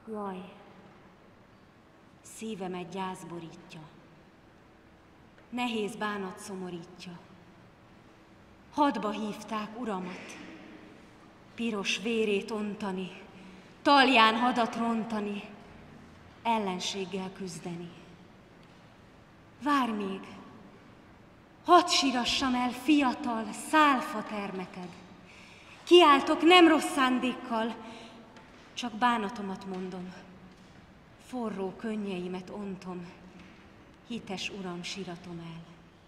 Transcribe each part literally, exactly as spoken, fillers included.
Jaj, szívemet gyász borítja, nehéz bánat szomorítja. Hadba hívták uramat, piros vérét ontani, talján hadat rontani, ellenséggel küzdeni. Várj még, hadd sírassam el fiatal, szálfa termeted. Kiáltok nem rossz szándékkal, csak bánatomat mondom, forró könnyeimet ontom, hites uram síratom el.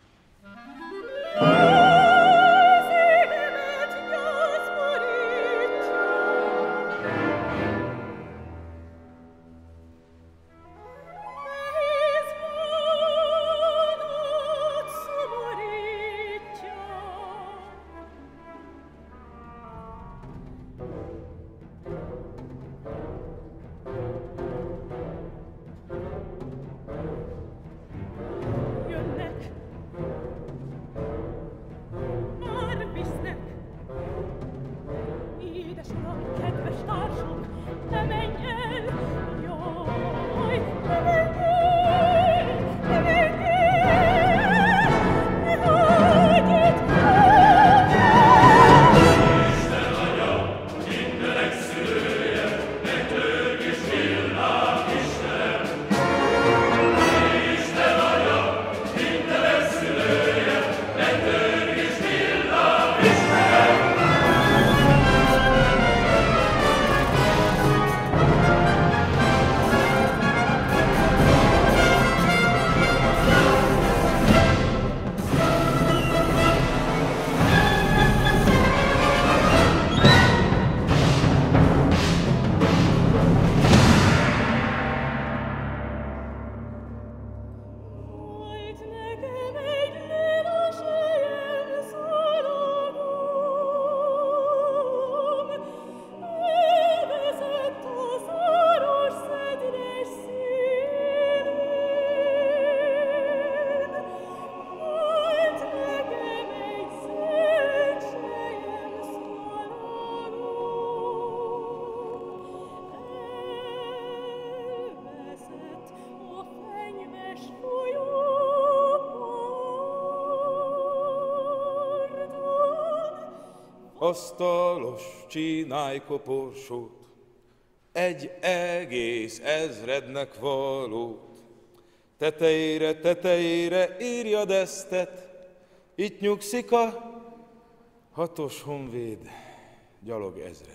Asztalos csinálj koporsót, egy egész ezrednek valót. Tetejére, tetejére írjad eztet, itt nyugszik a hatos honvéd gyalog ezred.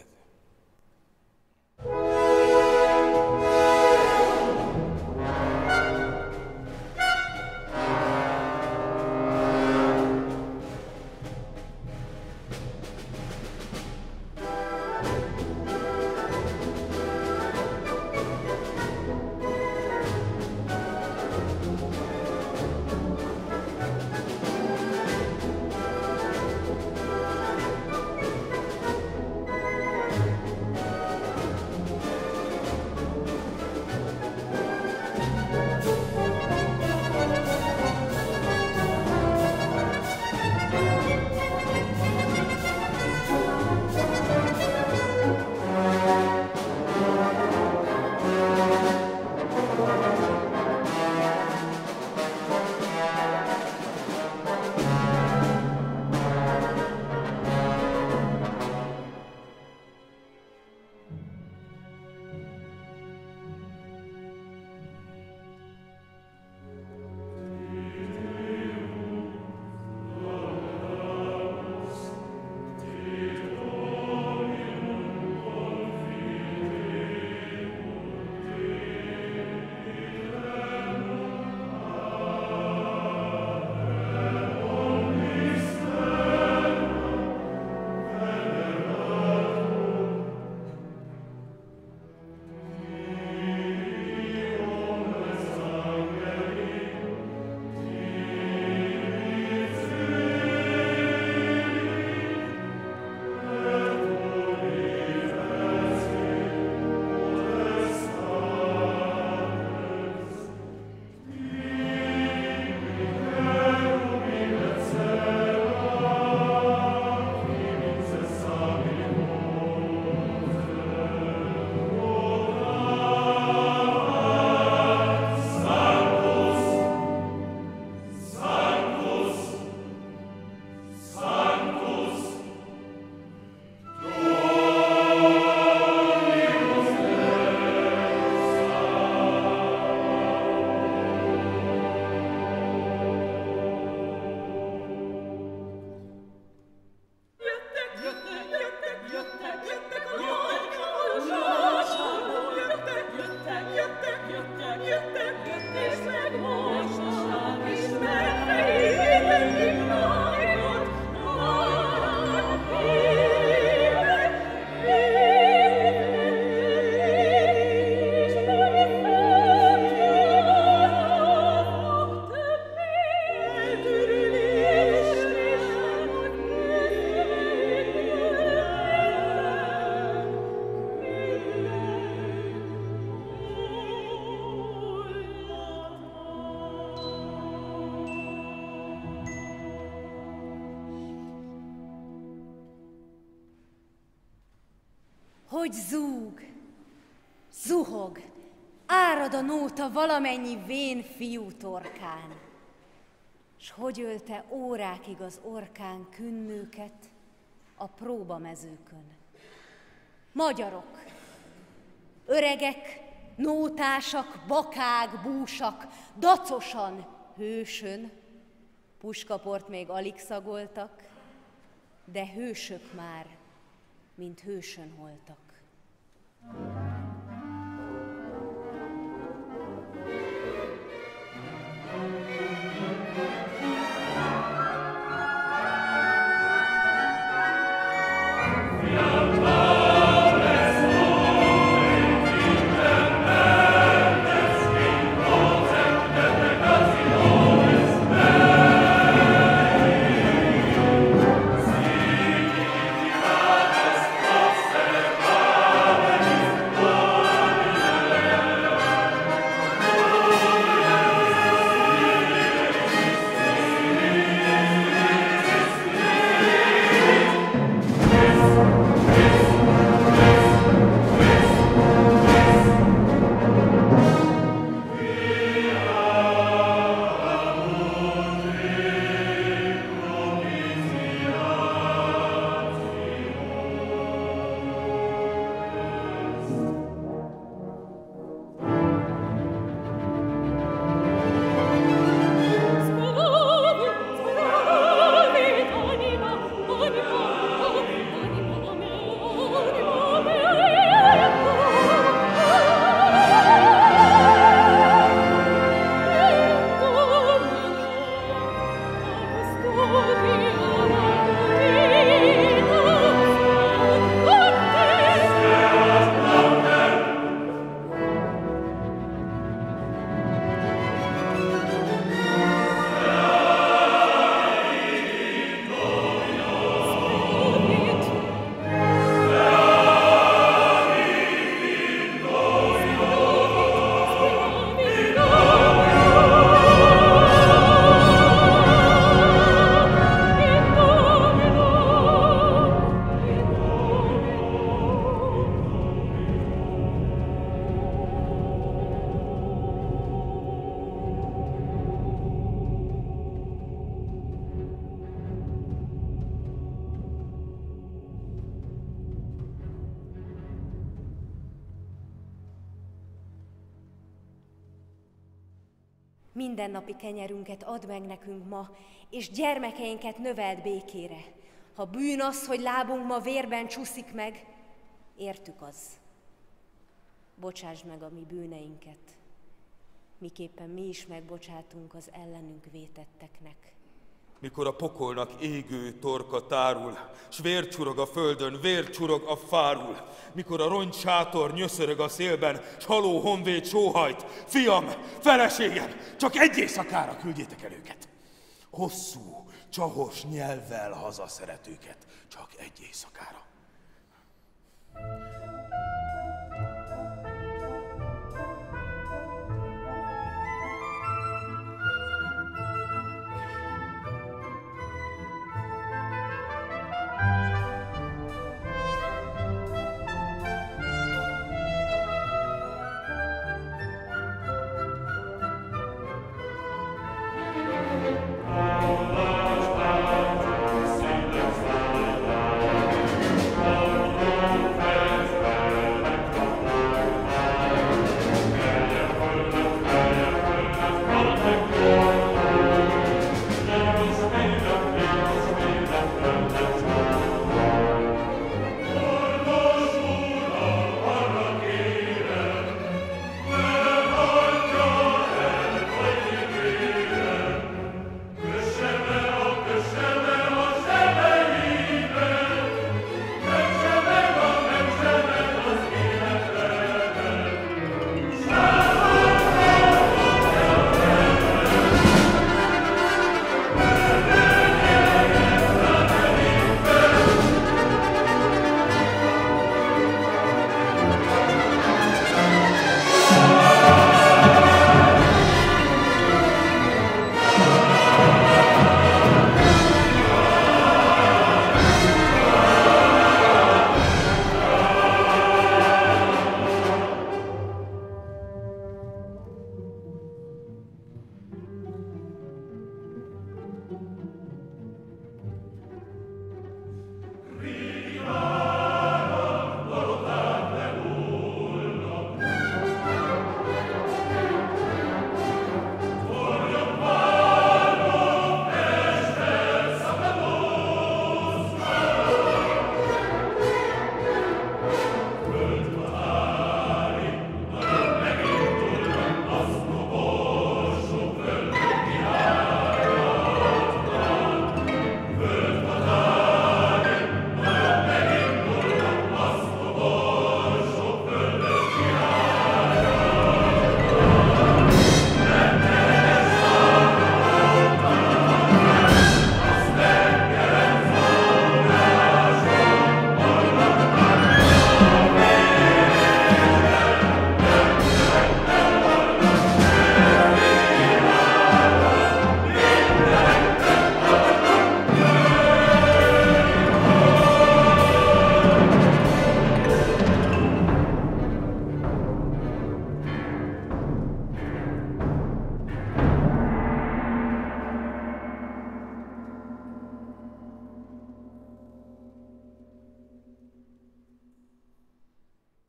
hogy zúg, zuhog, árad a nóta valamennyi vén fiú torkán, s hogy ölte órákig az orkán künnőket a próbamezőkön. Magyarok, öregek, nótásak, bakák, búsak, dacosan, hősön, puskaport még alig szagoltak, de hősök már, mint hősön holtak. Mindennapi kenyerünket add meg nekünk ma, és gyermekeinket növeld békére. Ha bűn az, hogy lábunk ma vérben csúszik meg, értük az. Bocsásd meg a mi bűneinket, miképpen mi is megbocsátunk az ellenünk vétetteknek. Mikor a pokolnak égő torka tárul, s vér csurog a földön, vér csurog a fárul, mikor a rongysátor nyöszörög a szélben, s haló honvéd sóhajt, fiam, feleségem, csak egy éjszakára küldjétek el őket. Hosszú, csahos nyelvvel hazaszeretőket, csak egy éjszakára. Thank you.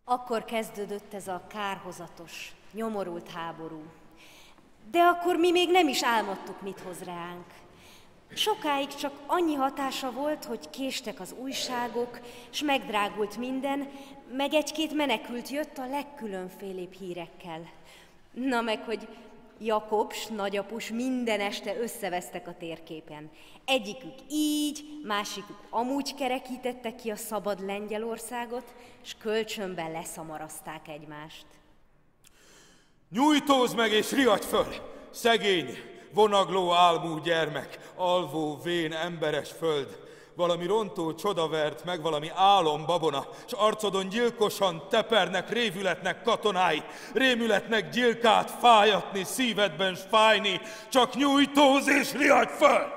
Akkor kezdődött ez a kárhozatos, nyomorult háború. De akkor mi még nem is álmodtuk, mit hoz ránk. Sokáig csak annyi hatása volt, hogy késtek az újságok, s megdrágult minden, meg egy-két menekült jött a legkülönfélébb hírekkel. Na meg, hogy Jakob s nagyapus minden este összevesztek a térképen. Egyikük így, másikuk amúgy kerekítette ki a szabad Lengyelországot, s kölcsönben leszamarazták egymást. Nyújtózz meg és riadj föl, szegény, vonagló álmú gyermek, alvó, vén, emberes föld, valami rontó csodavert, meg valami álom babona, s arcodon gyilkosan tepernek révületnek katonái, rémületnek gyilkát fájatni, szívedben s fájni, csak nyújtózz és riadj föl!